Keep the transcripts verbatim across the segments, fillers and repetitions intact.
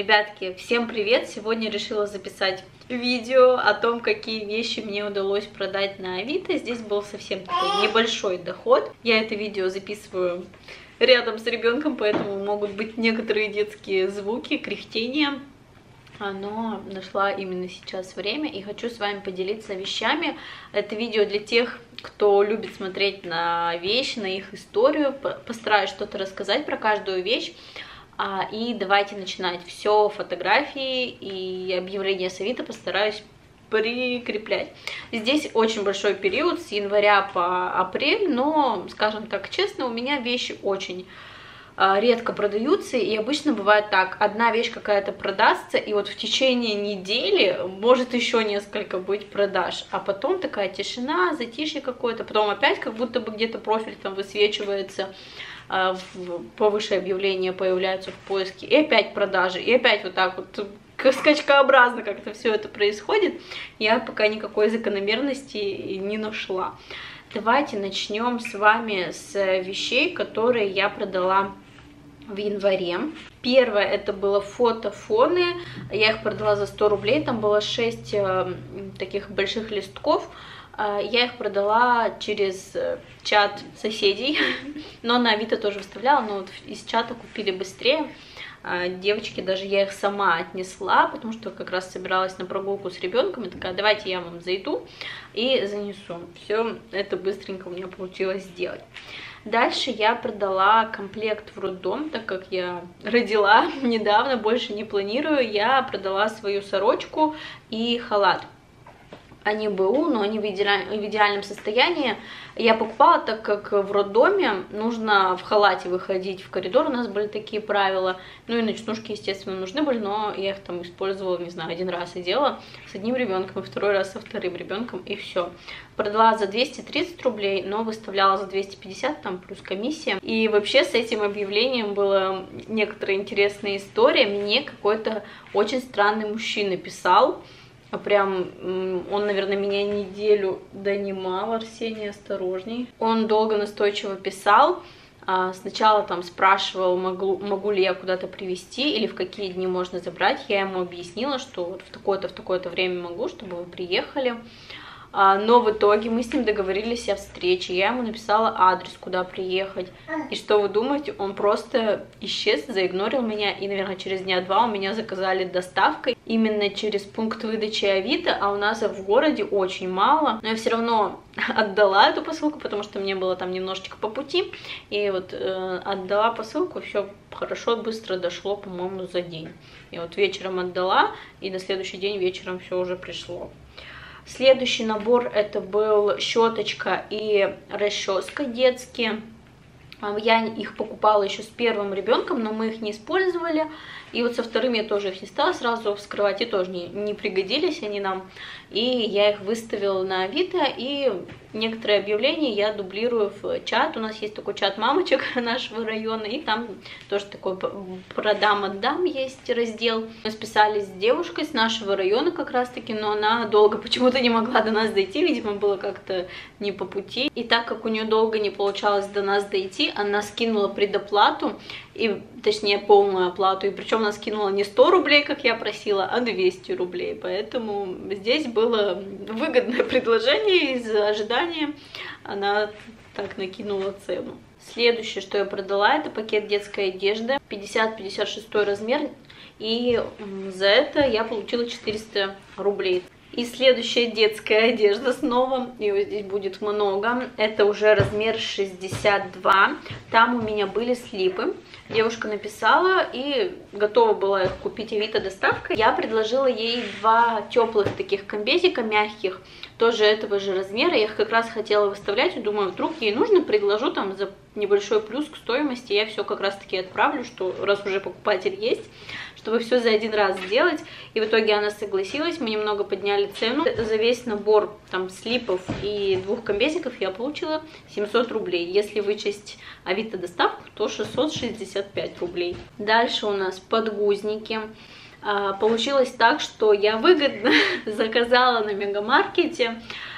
Ребятки, всем привет! Сегодня решила записать видео о том, какие вещи мне удалось продать на Авито. Здесь был совсем такой небольшой доход. Я это видео записываю рядом с ребенком, поэтому могут быть некоторые детские звуки, кряхтения. Но нашла именно сейчас время и хочу с вами поделиться вещами. Это видео для тех, кто любит смотреть на вещи, на их историю. Постараюсь что-то рассказать про каждую вещь. И давайте начинать. Все фотографии и объявления с Авито постараюсь прикреплять. Здесь очень большой период с января по апрель, но, скажем так честно, у меня вещи очень редко продаются, и обычно бывает так: одна вещь какая-то продастся, и вот в течение недели может еще несколько быть продаж, а потом такая тишина, затишье какое-то, потом опять как будто бы где-то профиль там высвечивается, повыше объявления появляются в поиске, и опять продажи, и опять вот так вот скачкообразно как-то все это происходит. Я пока никакой закономерности не нашла. Давайте начнем с вами с вещей, которые я продала в январе. Первое это было фотофоны. Я их продала за сто рублей. Там было шесть э, таких больших листков. Э, я их продала через чат соседей. Но на Авито тоже выставляла. Но вот из чата купили быстрее. Э, девочки, даже я их сама отнесла, потому что как раз собиралась на прогулку с ребенком. И такая: давайте я вам зайду и занесу. Все это быстренько у меня получилось сделать. Дальше я продала комплект в роддом, так как я родила недавно, больше не планирую. Я продала свою сорочку и халат. Они БУ, но они в, идеаль... в идеальном состоянии. Я покупала, так как в роддоме нужно в халате выходить в коридор, у нас были такие правила. Ну и ночнушки, естественно, нужны были, но я их там использовала, не знаю, один раз и делала с одним ребенком, и второй раз со вторым ребенком, и все. Продала за двести тридцать рублей, но выставляла за двести пятьдесят, там плюс комиссия. И вообще с этим объявлением была некоторая интересная история. Мне какой-то очень странный мужчина писал. Прям он, наверное, меня неделю донимал. Арсений, осторожней. Он долго настойчиво писал. Сначала там спрашивал, могу, могу ли я куда-то привезти или в какие дни можно забрать. Я ему объяснила, что вот в такое-то, в такое-то время могу, чтобы вы приехали. Но в итоге мы с ним договорились о встрече. Я ему написала адрес, куда приехать. И что вы думаете? Он просто исчез, заигнорил меня. И, наверное, через дня два у меня заказали доставкой именно через пункт выдачи Авито. А у нас в городе очень мало. Но я все равно отдала эту посылку, потому что мне было там немножечко по пути. И вот э, отдала посылку, все хорошо, быстро дошло, по-моему, за день. И вот вечером отдала, и на следующий день вечером все уже пришло. Следующий набор это был щеточка и расческа детские. Я их покупала еще с первым ребенком, но мы их не использовали. И вот со вторым я тоже их не стала сразу вскрывать, и тоже не, не пригодились они нам. И я их выставила на Авито, и некоторые объявления я дублирую в чат. У нас есть такой чат мамочек нашего района, и там тоже такой продам-отдам есть раздел. Мы списались с девушкой с нашего района как раз-таки, но она долго почему-то не могла до нас дойти, видимо, было как-то не по пути. И так как у нее долго не получалось до нас дойти, она скинула предоплату, и, точнее, полную оплату, и причем она скинула не сто рублей, как я просила, а двести рублей, поэтому здесь было выгодное предложение, из ожидания она так накинула цену. Следующее, что я продала, это пакет детской одежды, пятьдесят пятьдесят шесть размер, и за это я получила четыреста рублей. И следующая детская одежда снова, ее здесь будет много, это уже размер шестьдесят два, там у меня были слипы, девушка написала и готова была их купить Авито доставкой. Я предложила ей два теплых таких комбезика мягких, тоже этого же размера, я их как раз хотела выставлять, и думаю, вдруг ей нужно, предложу там за небольшой плюс к стоимости, я все как раз таки отправлю, что раз уже покупатель есть, чтобы все за один раз сделать. И в итоге она согласилась, мы немного подняли цену. За весь набор там слипов и двух комбезиков я получила семьсот рублей. Если вычесть Авито доставку, то шестьсот шестьдесят пять рублей. Дальше у нас подгузники. Получилось так, что я выгодно заказала на Мегамаркете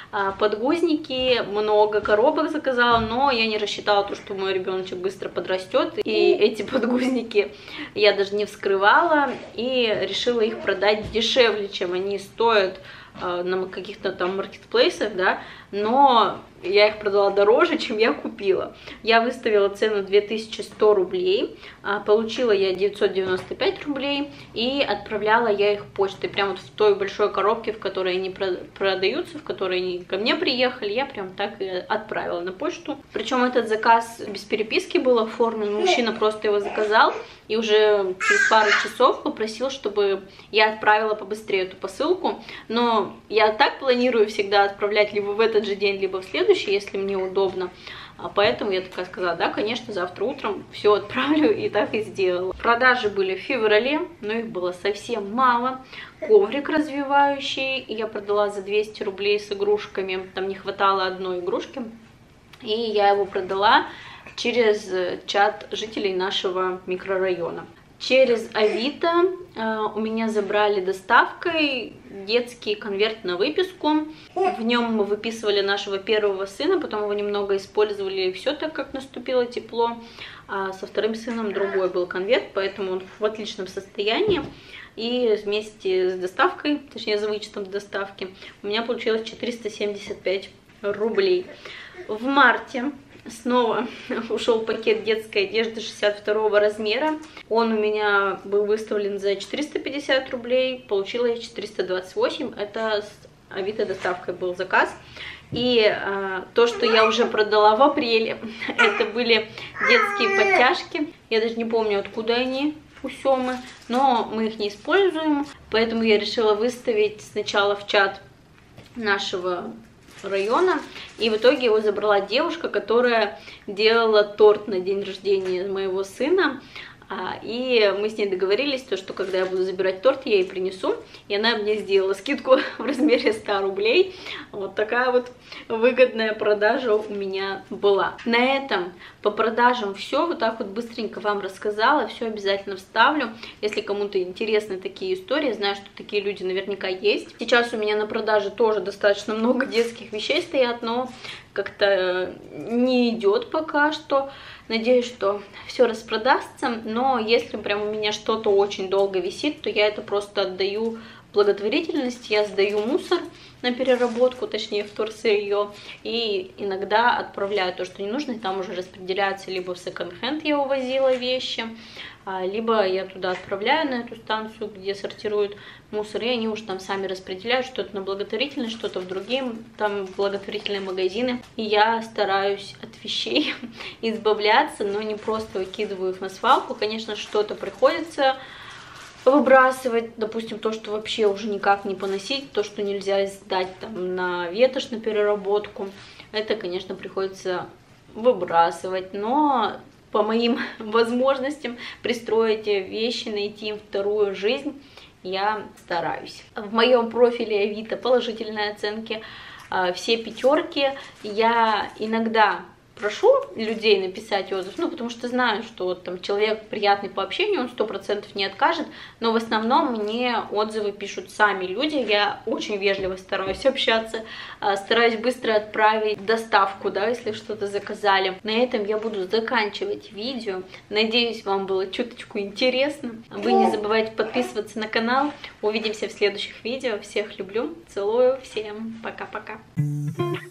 подгузники, много коробок заказала, но я не рассчитала то, что мой ребеночек быстро подрастет, и эти подгузники я даже не вскрывала, и решила их продать дешевле, чем они стоят на каких-то там маркетплейсах, да, но я их продала дороже, чем я купила. Я выставила цену две тысячи сто рублей, получила я девятьсот девяносто пять рублей, и отправляла я их почтой, прям вот в той большой коробке, в которой они продаются, в которой они ко мне приехали, я прям так и отправила на почту. Причем этот заказ без переписки был оформлен, мужчина просто его заказал, и уже через пару часов попросил, чтобы я отправила побыстрее эту посылку, но я так планирую всегда отправлять либо в этот же день, либо в следующий, если мне удобно. А поэтому я такая сказала, да, конечно, завтра утром все отправлю, и так и сделала. Продажи были в феврале, но их было совсем мало. Коврик развивающий я продала за двести рублей с игрушками, там не хватало одной игрушки, и я его продала через чат жителей нашего микрорайона. Через Авито э, у меня забрали доставкой детский конверт на выписку. В нем мы выписывали нашего первого сына, потом его немного использовали, и все так как наступило тепло. А со вторым сыном другой был конверт, поэтому он в отличном состоянии. И вместе с доставкой, точнее за вычетом доставки, у меня получилось четыреста семьдесят пять рублей. В марте снова ушел пакет детской одежды шестьдесят второго размера. Он у меня был выставлен за четыреста пятьдесят рублей, получила я четыреста двадцать восемь. Это с Авито доставкой был заказ. И э, то, что я уже продала в апреле, это были детские подтяжки. Я даже не помню, откуда они у Семы, но мы их не используем. Поэтому я решила выставить сначала в чат нашего района, и в итоге его забрала девушка, которая делала торт на день рождения моего сына. И мы с ней договорились, то, что когда я буду забирать торт, я ей принесу, и она мне сделала скидку в размере ста рублей. Вот такая вот выгодная продажа у меня была. На этом по продажам все, вот так вот быстренько вам рассказала, все обязательно вставлю. Если кому-то интересны такие истории, знаю, что такие люди наверняка есть. Сейчас у меня на продаже тоже достаточно много детских вещей стоят, но как-то не идет пока что. Надеюсь, что все распродастся, но если прям у меня что-то очень долго висит, то я это просто отдаю благотворительности, я сдаю мусор на переработку, точнее вторсырье, и иногда отправляю то, что не нужно, и там уже распределяется, либо в секонд-хенд я увозила вещи, либо я туда отправляю, на эту станцию, где сортируют мусор, и они уже там сами распределяют, что-то на благотворительность, что-то в другие там благотворительные магазины. И я стараюсь от вещей избавляться, но не просто выкидываю их на свалку. Конечно, что-то приходится выбрасывать, допустим, то, что вообще уже никак не поносить, то, что нельзя сдать там на ветошь, на переработку, это, конечно, приходится выбрасывать, но по моим возможностям пристроить вещи, найти им вторую жизнь я стараюсь. В моем профиле Авито положительные оценки, все пятерки. Я иногда прошу людей написать отзыв, ну, потому что знаю, что вот, там человек приятный по общению, он сто процентов не откажет, но в основном мне отзывы пишут сами люди, я очень вежливо стараюсь общаться, стараюсь быстро отправить доставку, да, если что-то заказали. На этом я буду заканчивать видео, надеюсь, вам было чуточку интересно. Вы не забывайте подписываться на канал, увидимся в следующих видео, всех люблю, целую, всем пока-пока.